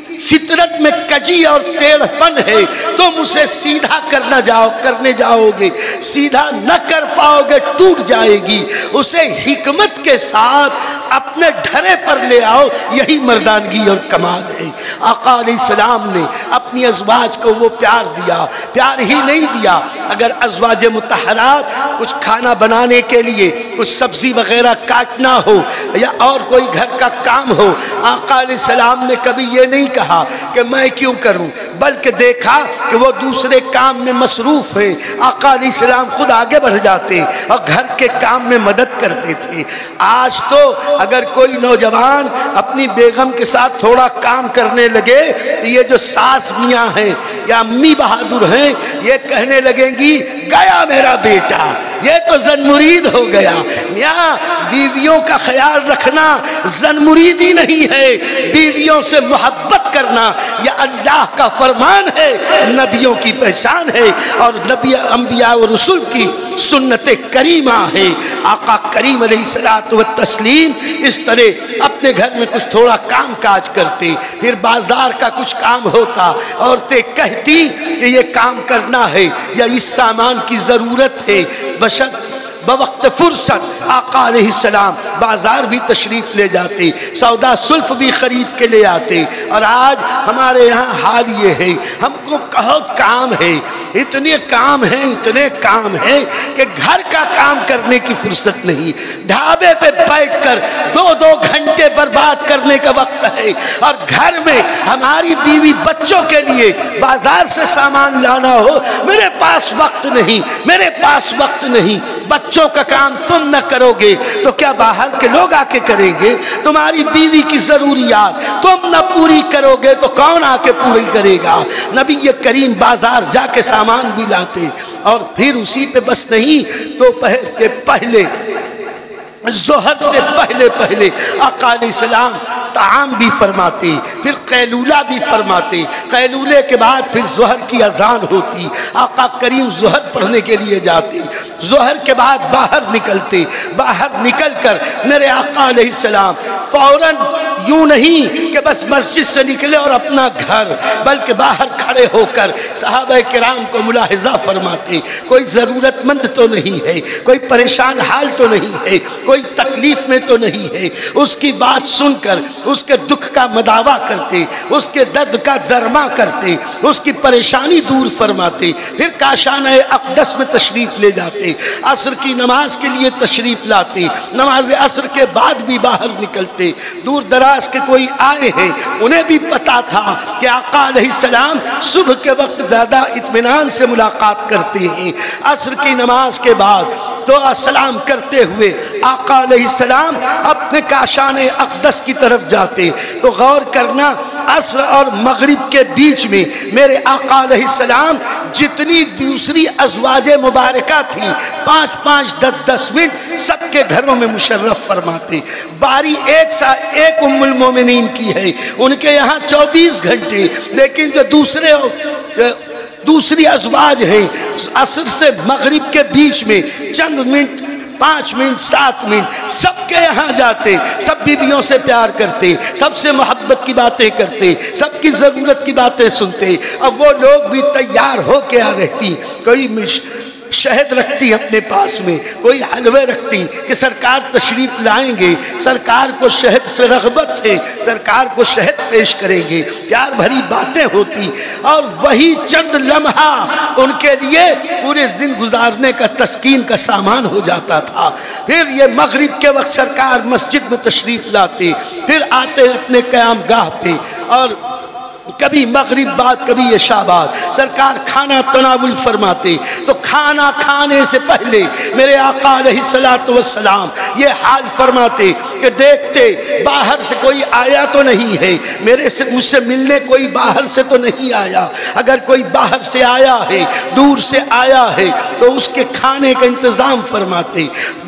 فطرت میں کجی اور ٹیڑھ پن ہے، تم اسے سیدھا کرنا جاؤ کرنے جاؤ گے سیدھا نہ کر پاؤ گے، ٹوٹ جائے گی، اسے حکمت کے ساتھ اپنے ڈھرے پر لے آؤ، یہی مردانگی اور کمال ہے۔ آقا علیہ السلام نے اپنی ازواج کو وہ پیار دیا، پیار ہی نہیں دیا، اگر ازواج مطہرات کچھ کھانا بنانے کے لیے کچھ سبزی وغیرہ کاٹنا ہو یا اور کوئی گھر کا کام ہو، آقا علیہ السلام نے کبھی یہ نہیں کہا کہ میں کیوں کروں، بلکہ دیکھا کہ وہ دوسرے کام میں مصروف ہیں، آقا علیہ السلام خود آگے بڑھ جاتے اور گھر کے کام میں مدد کرتے تھے۔ آج تو اگر کوئی نوجوان اپنی بیگم کے ساتھ تھوڑا کام کرنے لگے تو یہ جو ساس میاں ہیں یا امی بہادر ہیں یہ کہنے لگیں گی گیا میرا بیٹا، یہ تو زن مرید ہو گیا۔ میاں بیویوں کا خیال رکھنا زن مریدی نہیں ہے، بیویوں سے محبت کرنا یہ اللہ کا فرمان ہے، نبیوں کی پہچان ہے اور نبی انبیاء و رسول کی سنت کریمہ ہے۔ آقا کریم علیہ الصلوۃ والتسلیم اس طرح اپنے گھر میں کچھ تھوڑا کام کاج کرتے، پھر بازار کا کچھ کام ہوتا، عورتیں کہتی کہ یہ کام کرنا ہے یا اس سامان کی ضرورت ہے، بشر بوقت فرصت آقا علیہ السلام بازار بھی تشریف لے جاتے، سودا سلف بھی خرید کے لے آتے۔ اور آج ہمارے یہاں حال یہ ہے، ہم کو بہت کام ہے، اتنے کام ہیں اتنے کام ہیں کہ گھر کا کام کرنے کی فرصت نہیں، ڈھابے پہ بیٹھ کر دو دو گھنٹے برباد کرنے کا وقت ہے، اور گھر میں ہماری بیوی بچوں کے لیے بازار سے سامان لانا ہو، میرے پاس وقت نہیں، میرے پاس وقت نہیں۔ بچوں کا کام تم نہ کرو گے تو کیا باہر کے لوگ آ کے کریں گے؟ تمہاری بیوی کی ضروریات تم نہ پوری کرو گے تو کون آ کے پوری کرے گا؟ نبی کریم بازار جا کے سامان بھی لاتے اور پھر اسی پہ بس نہیں، دوپہر کے پہلے ظہر سے پہلے پہلے آقا علیہ السلام طعام بھی فرماتے، پھر قیلولہ بھی فرماتے، قیلولے کے بعد پھر ظہر کی اذان ہوتی، آقا کریم ظہر پڑھنے کے لیے جاتے، ظہر کے بعد باہر نکلتے، باہر نکل کر میرے آقا علیہ السلام فوراً یوں نہیں کہ بس مسجد سے نکلے اور اپنا گھر، بلکہ باہر کھڑے ہو کر صحابہ کرام کو ملاحظہ فرماتے، کوئی ضرورت مند تو نہیں ہے، کوئی پریشان حال تو نہیں ہے، کوئی تکلیف میں تو نہیں ہے، اس کی بات سن کر اس کے دکھ کا مداوا کرتے، اس کے درد کا درما کرتے، اس کی پریشانی دور فرماتے، پھر کاشانہ اقدس میں تشریف لے جاتے، عصر کی نماز کے لیے تشریف لاتے، نماز عصر کے بعد بھی باہر نکلتے، دور دراز کے کوئی آئے ہیں انہیں بھی پتا تھا کہ آقا علیہ السلام صبح کے وقت زیادہ اطمینان سے ملاقات کرتے ہیں، عصر کی نماز کے بعد دعا سلام کرتے ہوئے آقا علیہ السلام اپنے کاشان اقدس کی طرف جاتے، تو غور کرنا عصر اور مغرب کے بیچ میں میرے آقا علیہ السلام جتنی دوسری ازواج مبارکہ تھی پانچ پانچ دس دس منٹ سب کے گھروں میں مشرف فرماتے، باری ایک سا ایک ام المومنین کی ہے، ان کے یہاں چوبیس گھنٹے، لیکن جو دوسرے دوسری ازواج ہیں عصر سے مغرب کے بیچ میں چند منٹ، پانچ منٹ سات منٹ سب کے یہاں جاتے، سب بیویوں سے پیار کرتے، سب سے محبت کی باتیں کرتے، سب کی ضرورت کی باتیں سنتے، اب وہ لوگ بھی تیار ہو کے آ رہتی، کوئی مش شہد رکھتی اپنے پاس میں، کوئی حلوے رکھتی کہ سرکار تشریف لائیں گے، سرکار کو شہد سے رغبت ہے، سرکار کو شہد پیش کریں گے، پیار بھری باتیں ہوتی، اور وہی چند لمحہ ان کے لیے پورے دن گزارنے کا تسکین کا سامان ہو جاتا تھا۔ پھر یہ مغرب کے وقت سرکار مسجد میں تشریف لاتے، پھر آتے اپنے قیام گاہ پہ، اور کبھی مغرب بعد کبھی عشاء بعد سرکار کھانا تناول فرماتے، تو کھانا کھانے سے پہلے میرے آقا علیہ السلام یہ حال فرماتے کہ دیکھتے باہر سے کوئی آیا تو نہیں ہے، میرے سے مجھ سے ملنے کوئی باہر سے تو نہیں آیا، اگر کوئی باہر سے آیا ہے دور سے آیا ہے تو اس کے کھانے کا انتظام فرماتے،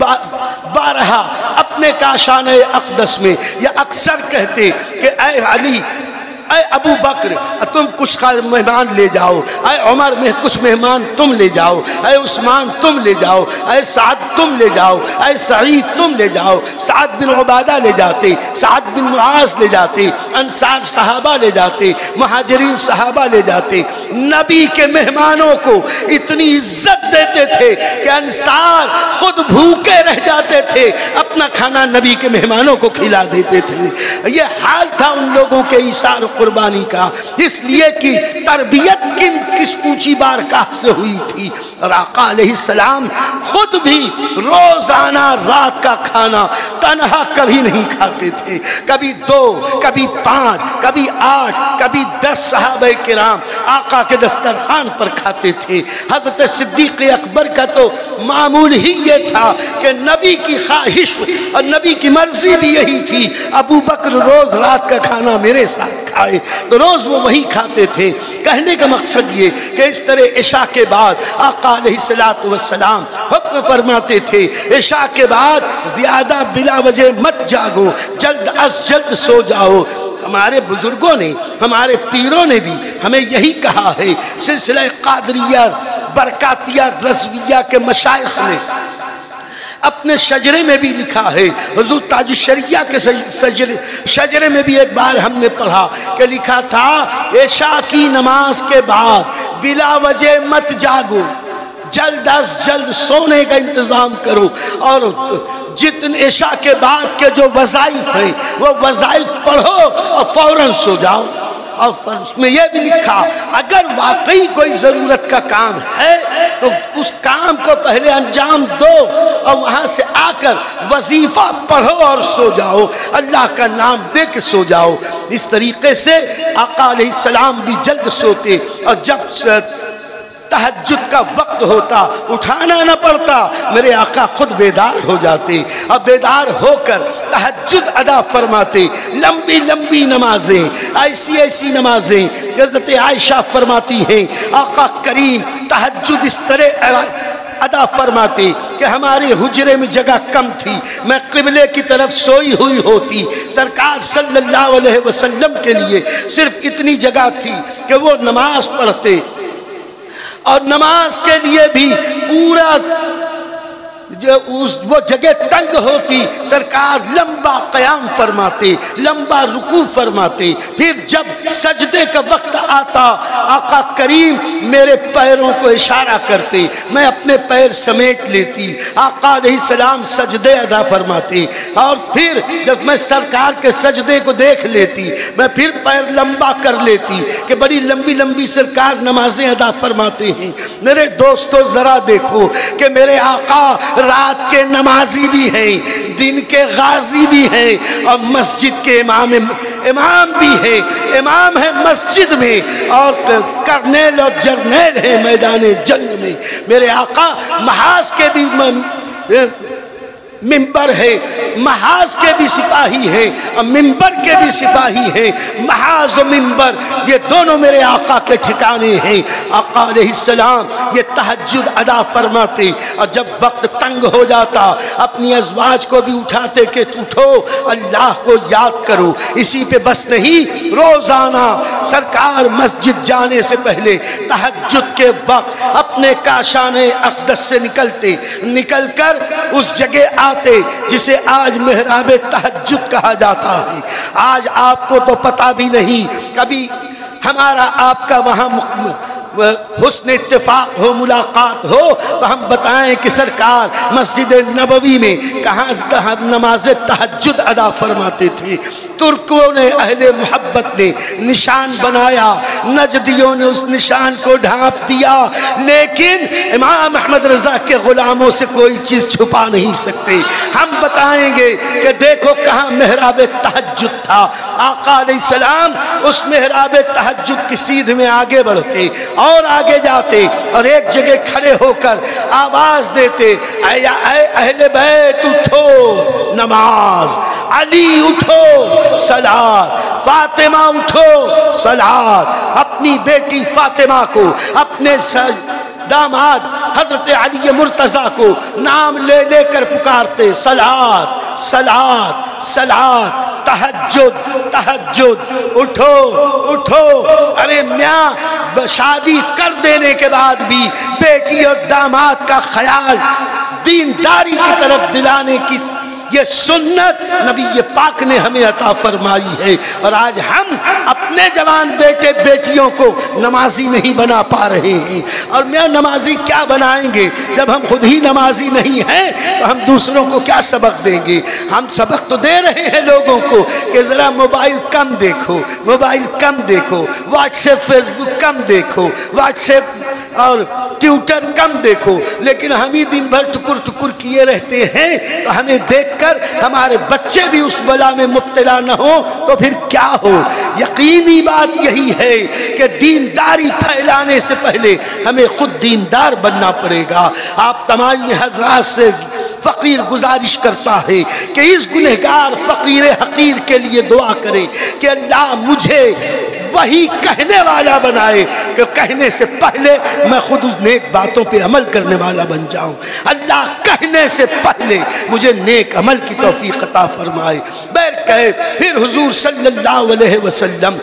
بارہا اپنے کاشان اقدس میں یا اکثر کہتے کہ اے علی، اے ابو بکر تم کچھ مہمان لے جاؤ، اے عمر میں کچھ مہمان تم لے جاؤ، اے عثمان تم لے جاؤ، اے سعد تم لے جاؤ، اے سعید تم لے جاؤ، سعد بن عبادہ لے جاتے، سعد بن معاذ لے جاتے، انصار صحابہ لے جاتے، مہاجرین صحابہ لے جاتے، نبی کے مہمانوں کو اتنی عزت دیتے تھے کہ انصار خود بھوکے رہ جاتے تھے، اپنا کھانا نبی کے مہمانوں کو کھلا دیتے تھے۔ یہ حال تھا ان لوگوں کے ایثار قربانی کا، اس لیے کہ تربیت کن کس اونچی بارگاہ سے ہوئی تھی، اور آقا علیہ السلام خود بھی روزانہ رات کا کھانا تنہا کبھی نہیں کھاتے تھے، کبھی دو، کبھی پانچ، کبھی آٹھ، کبھی دس صحابہ کرام آقا کے دسترخوان پر کھاتے تھے۔ حضرت صدیق اکبر کا تو معمول ہی یہ تھا کہ نبی کی خواہش اور نبی کی مرضی بھی یہی تھی، ابو بکر روز رات کا کھانا میرے ساتھ کھائے، تو روز وہ وہی کھاتے تھے۔ کہنے کا مقصد یہ کہ اس طرح عشاء کے بعد آقا علیہ السلام حکم فرماتے تھے عشاء کے بعد زیادہ بلا وجہ مت جاگو، جلد از جلد سو جاؤ۔ ہمارے بزرگوں نے، ہمارے پیروں نے بھی ہمیں یہی کہا ہے، سلسلہ قادریہ برکاتیہ رضویہ کے مشائخ نے اپنے شجرے میں بھی لکھا ہے، حضور تاج الشریعہ کے شجرے میں بھی ایک بار ہم نے پڑھا کہ لکھا تھا عشاء کی نماز کے بعد بلا وجہ مت جاگو، جلد از جلد سونے کا انتظام کرو، اور جتنے عشاء کے بعد کے جو وظائف ہیں وہ وظائف پڑھو اور فوراً سو جاؤ۔ اور اس میں یہ بھی لکھا اگر واقعی کوئی ضرورت کا کام ہے تو اس کام کو پہلے انجام دو اور وہاں سے آ کر وظیفہ پڑھو اور سو جاؤ، اللہ کا نام لے کے سو جاؤ۔ اس طریقے سے آقا علیہ السلام بھی جلد سوتے، اور جب تہجد کا وقت ہوتا اٹھانا نہ پڑتا، میرے آقا خود بیدار ہو جاتے، اب بیدار ہو کر تہجد ادا فرماتے، لمبی لمبی نمازیں، ایسی ایسی نمازیں۔ حضرت عائشہ فرماتی ہیں آقا کریم تہجد اس طرح ادا فرماتے کہ ہمارے حجرے میں جگہ کم تھی، میں قبلے کی طرف سوئی ہوئی ہوتی، سرکار صلی اللہ علیہ وسلم کے لیے صرف اتنی جگہ تھی کہ وہ نماز پڑھتے، اور نماز کے لیے بھی پورا جو اس وہ جگہ تنگ ہوتی، سرکار لمبا قیام فرماتے، لمبا رکوع فرماتے، پھر جب سجدے کا وقت آتا آقا کریم میرے پیروں کو اشارہ کرتے، میں اپنے پیر سمیٹ لیتی، آقا علیہ السلام سجدے ادا فرماتے، اور پھر جب میں سرکار کے سجدے کو دیکھ لیتی میں پھر پیر لمبا کر لیتی کہ بڑی لمبی لمبی سرکار نمازیں ادا فرماتے ہیں۔ میرے دوستو ذرا دیکھو کہ میرے آقا رات کے نمازی بھی ہیں، دن کے غازی بھی ہیں، اور مسجد کے امام امام بھی ہیں، امام ہے مسجد میں، اور کرنیل اور جرنیل ہیں میدان جنگ میں۔ میرے آقا محاذ کے بھی منبر ہے، محاذ کے بھی سپاہی ہیں اور منبر کے بھی سپاہی ہیں، محاذ و منبر یہ دونوں میرے آقا کے ٹھکانے ہیں۔ آقا علیہ السلام یہ تہجد ادا فرماتے، اور جب وقت تنگ ہو جاتا اپنی ازواج کو بھی اٹھاتے کہ اٹھو اللہ کو یاد کرو۔ اسی پہ بس نہیں، روزانہ سرکار مسجد جانے سے پہلے تہجد کے وقت اپنے کاشان اقدس سے نکلتے، نکل کر اس جگہ آتے جسے آج محراب تہجد کہا جاتا ہے۔ آج آپ کو تو پتہ بھی نہیں، کبھی ہمارا آپ کا وہاں حسن اتفاق ہو، ملاقات ہو تو ہم بتائیں کہ سرکار مسجد نبوی میں کہاں نماز تہجد ادا فرماتے تھے۔ ترکوں نے، اہل محبت نے نشان بنایا، نجدیوں نے اس نشان کو ڈھانپ دیا، لیکن امام احمد رضا کے غلاموں سے کوئی چیز چھپا نہیں سکتے۔ ہم بتائیں گے کہ دیکھو کہاں محراب تہجد تھا، آقا علیہ السلام اس محراب تہجد کی سیدھ میں آگے بڑھتے اور آگے جاتے، اور ایک جگہ کھڑے ہو کر آواز دیتے، اے اہل بیت اٹھو نماز، علی اٹھو صلاۃ، فاطمہ اٹھو صلاۃ۔ اپنی بیٹی فاطمہ کو، اپنے داماد حضرت علی مرتضیٰ کو نام لے لے کر پکارتے، صلاۃ صلاۃ صلاۃ، تہجد تہجد، اٹھو اٹھو۔ ارے میاں شادی کر دینے کے بعد بھی بیٹی اور داماد کا خیال دینداری کی طرف دلانے کی یہ سنت نبی پاک نے ہمیں عطا فرمائی ہے، اور آج ہم اپنے جوان بیٹے بیٹیوں کو نمازی نہیں بنا پا رہے ہیں۔ اور میں نمازی کیا بنائیں گے جب ہم خود ہی نمازی نہیں ہیں، تو ہم دوسروں کو کیا سبق دیں گے؟ ہم سبق تو دے رہے ہیں لوگوں کو کہ ذرا موبائل کم دیکھو، موبائل کم دیکھو، واٹس ایپ فیس بک کم دیکھو، واٹس ایپ اور ٹویٹر کم دیکھو، لیکن ہم ہی دن بھر ٹکر ٹکر کیے رہتے ہیں، تو ہمیں دیکھ کر ہمارے بچے بھی اس بلا میں مبتلا نہ ہو تو پھر کیا ہو؟ یقینی بات یہی ہے کہ دینداری پھیلانے سے پہلے ہمیں خود دیندار بننا پڑے گا۔ آپ تمام حضرات سے فقیر گزارش کرتا ہے کہ اس گنہگار فقیر حقیر کے لیے دعا کریں کہ اللہ مجھے وہی کہنے والا بنائے کہ کہنے سے پہلے میں خود اس نیک باتوں پہ عمل کرنے والا بن جاؤں۔ اللہ کہنے سے پہلے مجھے نیک عمل کی توفیق عطا فرمائے۔ بہرکیف پھر حضور صلی اللہ علیہ وسلم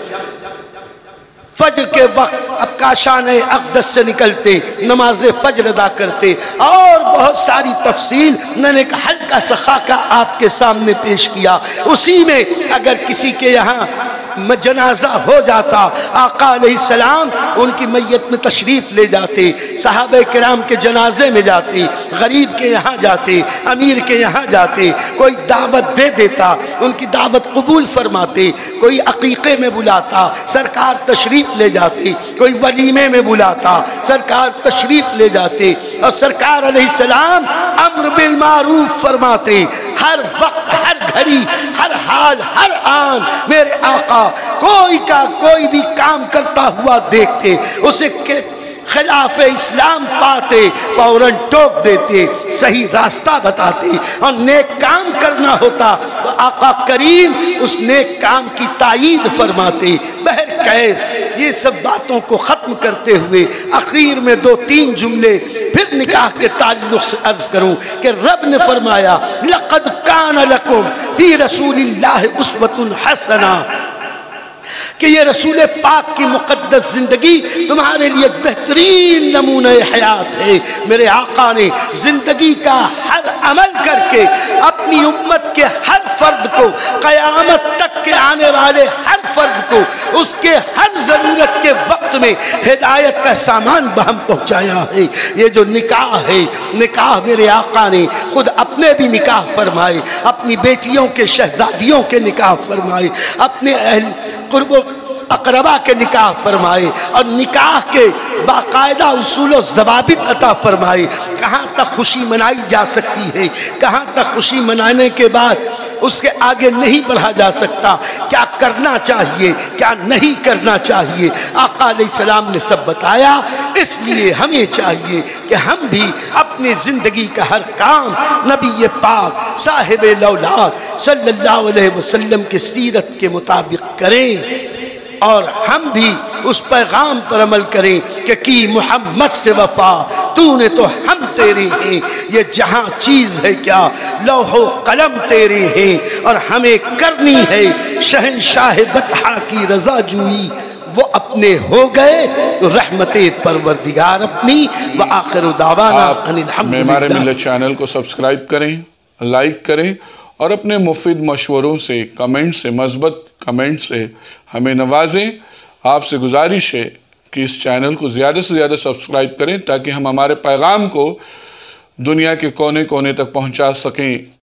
فجر کے وقت اب کاشان اقدس سے نکلتے، نماز فجر ادا کرتے، اور بہت ساری تفصیل میں نے ایک ہلکا سا خاکہ آپ کے سامنے پیش کیا۔ اسی میں اگر کسی کے یہاں جنازہ ہو جاتا، آقا علیہ السلام ان کی میت میں تشریف لے جاتے، صحابہ کرام کے جنازے میں جاتے، غریب کے یہاں جاتے، امیر کے یہاں جاتے، کوئی دعوت دے دیتا ان کی دعوت قبول فرماتے، کوئی عقیقے میں بلاتا سرکار تشریف لے جاتے، کوئی ولیمے میں بلاتا سرکار تشریف لے جاتے، اور سرکار علیہ السلام امر بالمعروف فرماتے۔ ہر وقت، ہر گھڑی، ہر حال، ہر آن میرے آقا کوئی کا کوئی بھی کام کرتا ہوا دیکھتے، اسے خلاف اسلام پاتے فوراً ٹوک دیتے، صحیح راستہ بتاتے، اور نیک کام کرنا ہوتا تو آقا کریم اس نیک کام کی تائید فرماتے۔ بہرکیف یہ سب باتوں کو ختم کرتے ہوئے آخر میں دو تین جملے پھر نکاح کے تعلق سے عرض کروں کہ رب نے فرمایا لَقَدْ كَانَ لَكُمْ فِي رَسُولِ اللَّهِ أُسْوَةٌ حَسَنَةٌ، کہ یہ رسول پاک کی مقدس زندگی تمہارے لیے بہترین نمونہ حیات ہے۔ میرے آقا نے زندگی کا ہر عمل کر کے اپنی امت کے ہر فرد کو، قیامت تک کے آنے والے ہر فرد کو اس کے ہر ضرورت کے وقت میں ہدایت کا سامان بہم پہنچایا ہے۔ یہ جو نکاح ہے، نکاح میرے آقا نے خود اپنے بھی نکاح فرمائے، اپنی بیٹیوں کے شہزادیوں کے نکاح فرمائے، اپنے اہل قرب و اقربا کے نکاح فرمائے، اور نکاح کے باقاعدہ اصول و ضوابط عطا فرمائے۔ کہاں تک خوشی منائی جا سکتی ہے، کہاں تک خوشی منانے کے بعد اس کے آگے نہیں بڑھا جا سکتا، کیا کرنا چاہیے کیا نہیں کرنا چاہیے، آقا علیہ السلام نے سب بتایا۔ اس لیے ہمیں چاہیے کہ ہم بھی اپنی زندگی کا ہر کام نبی پاک صاحب الاولاد صلی اللہ علیہ وسلم کی سیرت کے مطابق کریں، اور ہم بھی اس پیغام پر عمل کریں کہ کی محمد سے وفا تو نے تو ہم تیرے ہیں، یہ جہاں چیز ہے کیا لوح و قلم تیرے ہیں، اور ہمیں کرنی ہے شہنشاہ بطحا کی رضا جوئی، وہ اپنے ہو گئے تو رحمت پروردگار اپنی۔ وآخر دعوانا ان الحمدللہ۔ معمار ملت چینل کو سبسکرائب کریں، لائک کریں، اور اپنے مفید مشوروں سے، کمنٹ سے، مثبت کمنٹ سے ہمیں نوازیں۔ آپ سے گزارش ہے کہ اس چینل کو زیادہ سے زیادہ سبسکرائب کریں تاکہ ہم ہمارے پیغام کو دنیا کے کونے کونے تک پہنچا سکیں۔